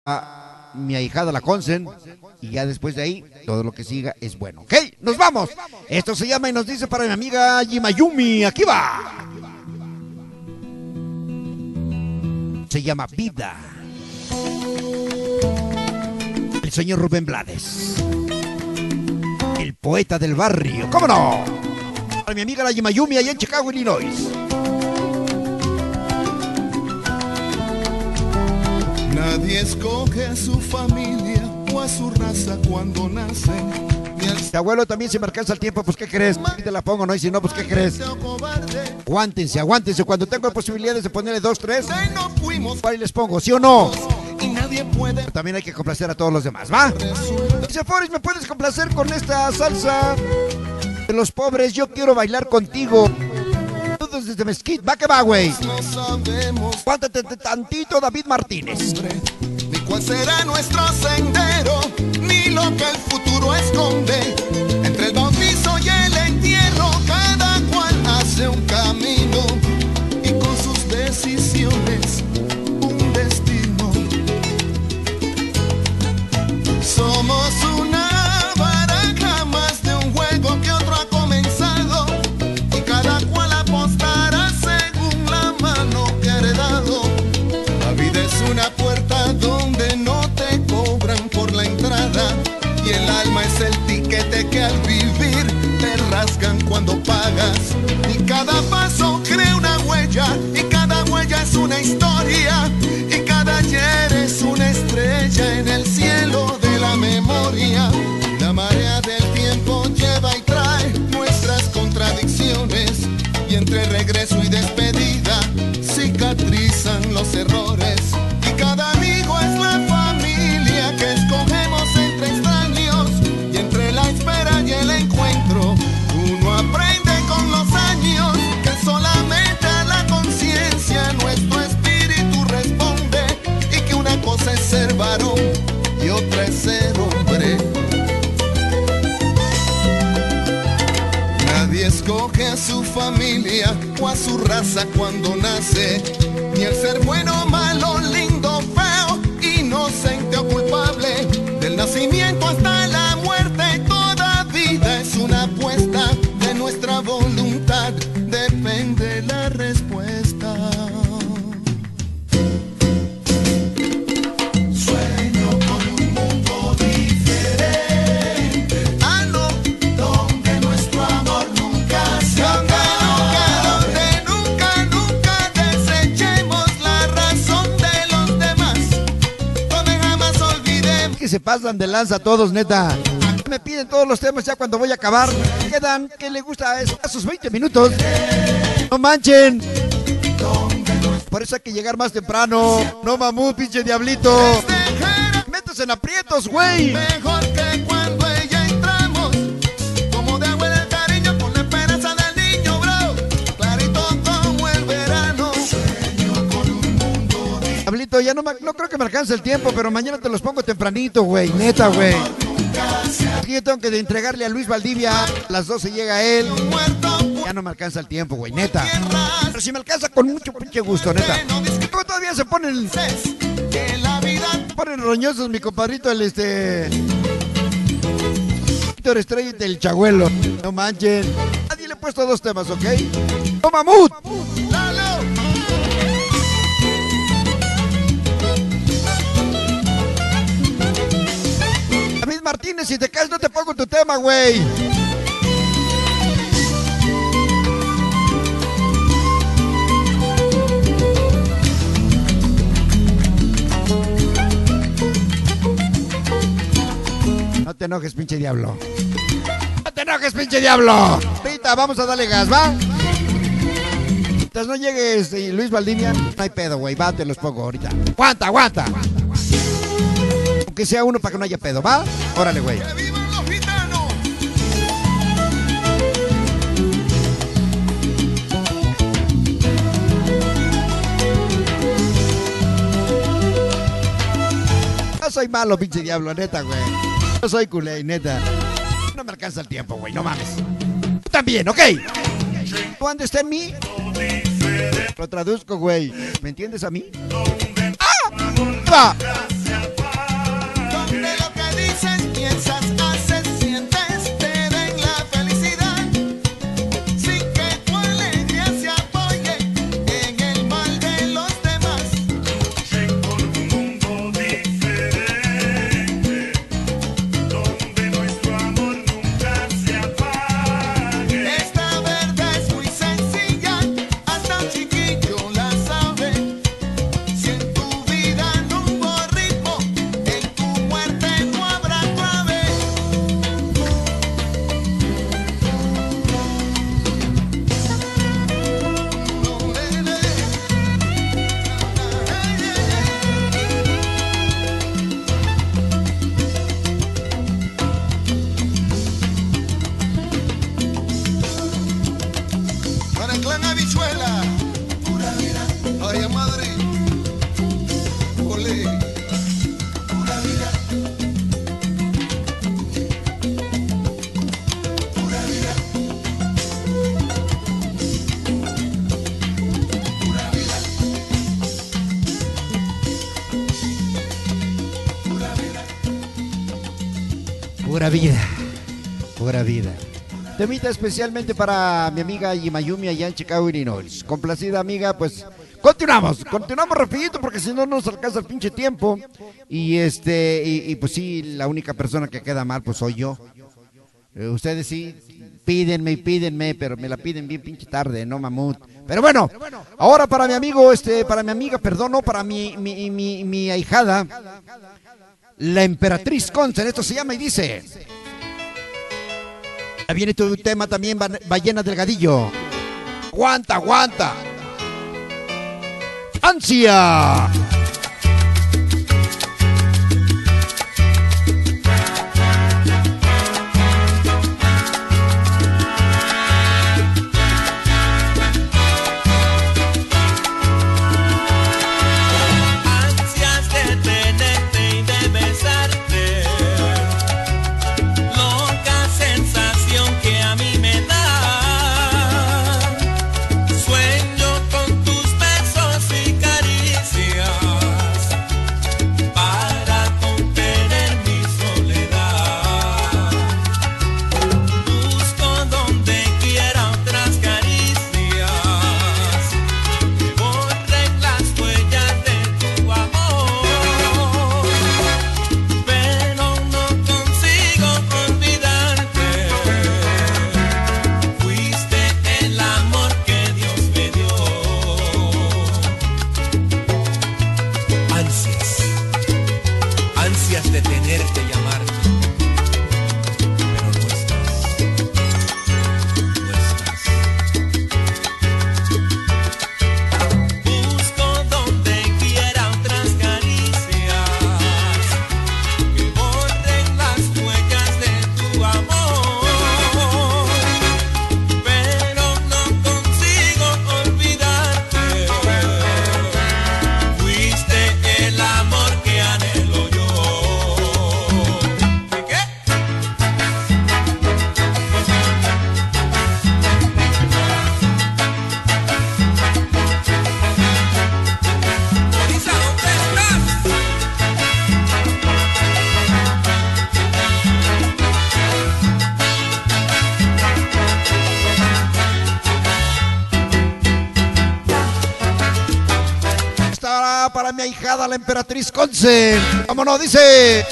mi ahijada la Consen. Y ya después de ahí, todo lo que siga es bueno. ¡Ok! ¡Nos vamos! Esto se llama y nos dice para mi amiga Yimayumi. ¡Aquí va! Se llama Vida. El señor Rubén Blades, el poeta del barrio. ¿Cómo no? Para mi amiga la Yimayumi allá en Chicago, Illinois. Nadie escoge a su familia o a su raza cuando nace. Mi abuelo también, si me alcanza el tiempo, pues ¿qué crees? Y te la pongo, ¿no? Y si no, pues ¿qué crees? Aguántense, aguántense. Cuando tengo posibilidades de ponerle 2, 3, ¿cuál les pongo? ¿Sí o no? Pero también hay que complacer a todos los demás, ¿va? Dice Forrest, ¿me puedes complacer con esta salsa de los pobres? Yo quiero bailar contigo. Todos desde Mesquite. Va que va, güey. Aguántate tantito, David Martínez. Ni cuál será nuestro sendero, ni lo que el futuro esconde. Entre el bautizo y el entierro, cada cual hace un camino y con sus decisiones un destino. Somos una baraja más de un juego que otro ha comenzado, y cada cual apostará según la mano que ha heredado. La vida es una puerta donde no te cobran por la entrada, y el alma es el tiquete que al vivir te rasgan cuando pagas. Y cada paso crea una huella, y cada huella es una historia, y cada ayer es una estrella en el cielo de la memoria. La marea del tiempo lleva y trae nuestras contradicciones, y entre regreso y despedida cicatrizan los errores. Y cada amigo es la familia que escogemos entre extraños, y entre la espera y el encuentro uno aprende con los años que solamente a la conciencia nuestro espíritu responde, y que una cosa es ser varón y otra es ser hombre. Nadie escoge a su familia o a su raza cuando nace, ni el ser bueno, malo, lindo, feo, inocente o culpable. Del nacimiento hasta la muerte, toda vida es una apuesta. De nuestra voluntad depende la respuesta. Sueño con un mundo diferente, donde nuestro amor nunca se acabe, donde nunca desechemos la razón de los demás, donde jamás olvidemos. Que se pasan de lanza todos, neta. Me piden todos los temas ya cuando voy a acabar. Quedan, ¿qué le gusta a esos 20 minutos? No manchen. Por eso hay que llegar más temprano. No, mamut, pinche diablito. Métese en aprietos, güey. Mejor que cuando ella entramos, como de agua el cariño con la esperanza del niño, bro. Clarito como el verano. Sueño con un mundo diferente. Diablito, ya no creo que me alcance el tiempo, pero mañana te los pongo tempranito, güey. Neta, güey. Aquí yo tengo que entregarle a Luis Valdivia. A las 12 llega él. Ya no me alcanza el tiempo, güey, neta. Pero si me alcanza, con mucho pinche gusto, neta. ¿Cómo todavía se ponen roñosos, mi compadrito, el Víctor Estrella del Chagüelo? No manchen. Nadie le he puesto 2 temas, ¿ok? ¡No, mamut! David Martínez, si te caes no te pongo tu tema, güey. No te enojes, pinche diablo. No te enojes, pinche diablo. Ahorita vamos a darle gas, ¿va? Mientras no llegues, Luis Valdivia, no hay pedo, güey. Va, te los pongo ahorita. Aguanta, aguanta. Aunque sea uno para que no haya pedo, ¿va? Órale, güey. ¡Que vivan los gitanos! No soy malo, pinche diablo, neta, güey. No soy culé, neta. No me alcanza el tiempo, güey, no mames. Tú también, ¿ok? ¿Tú andes en mí? Lo traduzco, güey. ¿Me entiendes a mí? ¡Ah! ¡Va! Pura vida, pura vida. Temita especialmente para mi amiga Yimayumi allá en Chicago, Illinois. Complacida amiga, pues continuamos rapidito porque si no nos alcanza el pinche tiempo. Y pues sí, la única persona que queda mal pues soy yo. Ustedes sí pídenme, pero me la piden bien pinche tarde, no mamut. Pero bueno, ahora para mi amigo, para mi amiga, perdón, no, para mi ahijada, la emperatriz Conce, esto se llama y dice. Ya viene tu tema también, Ballena Delgadillo. Aguanta, aguanta. ¡Ansia! Para mi ahijada, la emperatriz Conce. Vámonos, dice.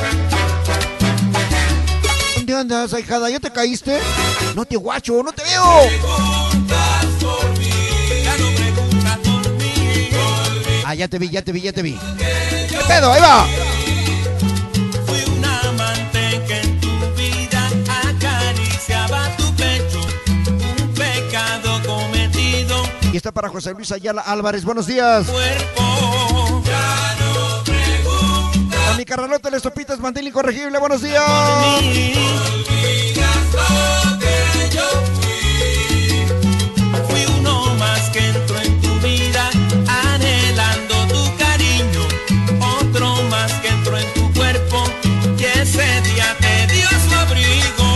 ¿Dónde andas, ahijada? ¿Ya te caíste? No te guacho, no te veo. Ah, ya te vi. ¿Qué pedo? Ahí va. Fui un amante que en tu vida acariciaba tu pecho, un pecado cometido. Y está para José Luis Ayala Álvarez. Buenos días. Cuerpo, ya no preguntas. A mi carnalota Les Sopitas Mandil Incorregible. Buenos días. Olvidas lo que yo fui. Fui uno más que entró en tu vida, anhelando tu cariño. Otro más que entró en tu cuerpo, y ese día te dio su abrigo.